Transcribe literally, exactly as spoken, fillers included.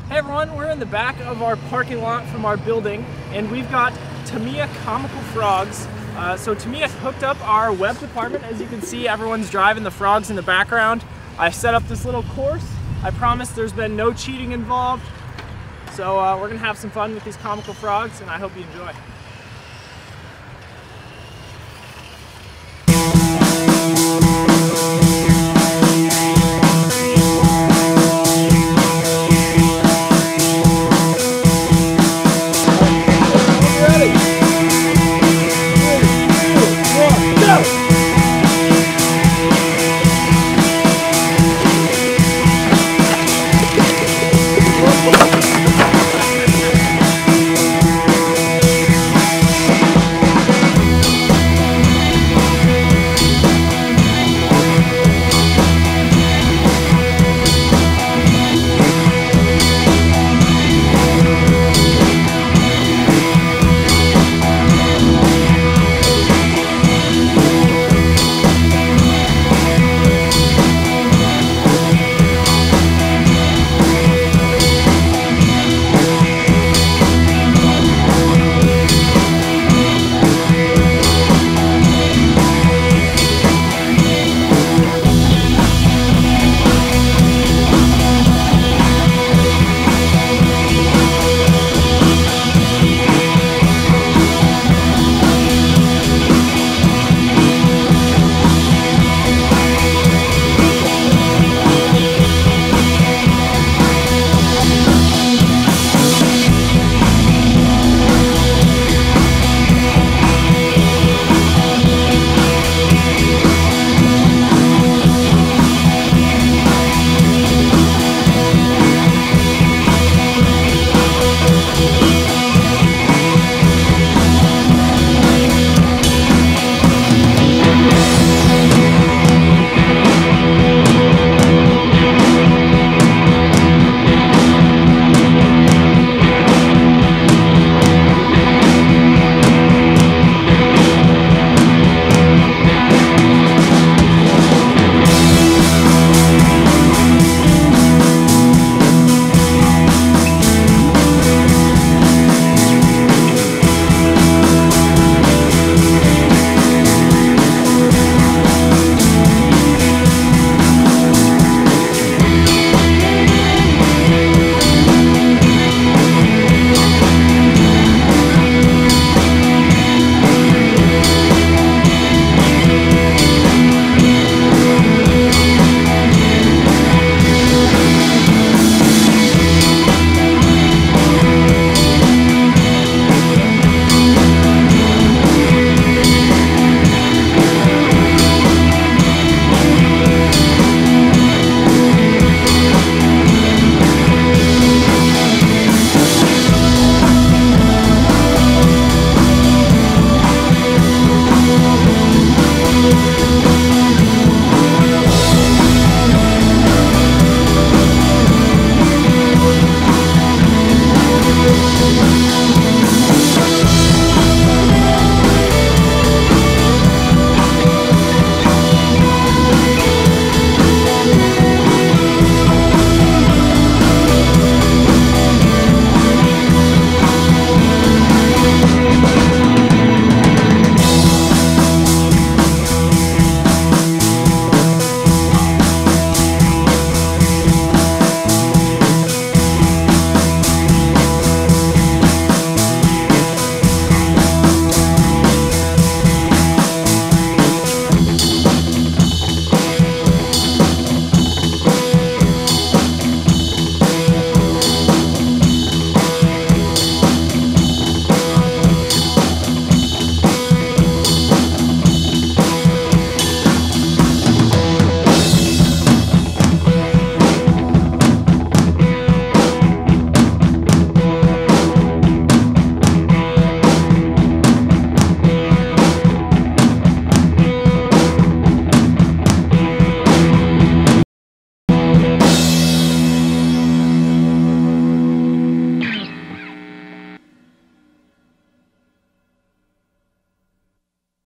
Hey everyone, we're in the back of our parking lot from our building, and we've got Tamiya Comical frogs. Uh, so Tamiya hooked up our web department. As you can see, everyone's driving the frogs in the background. I set up this little course. I promise there's been no cheating involved. So uh, we're gonna have some fun with these comical frogs, and I hope you enjoy. Whoa.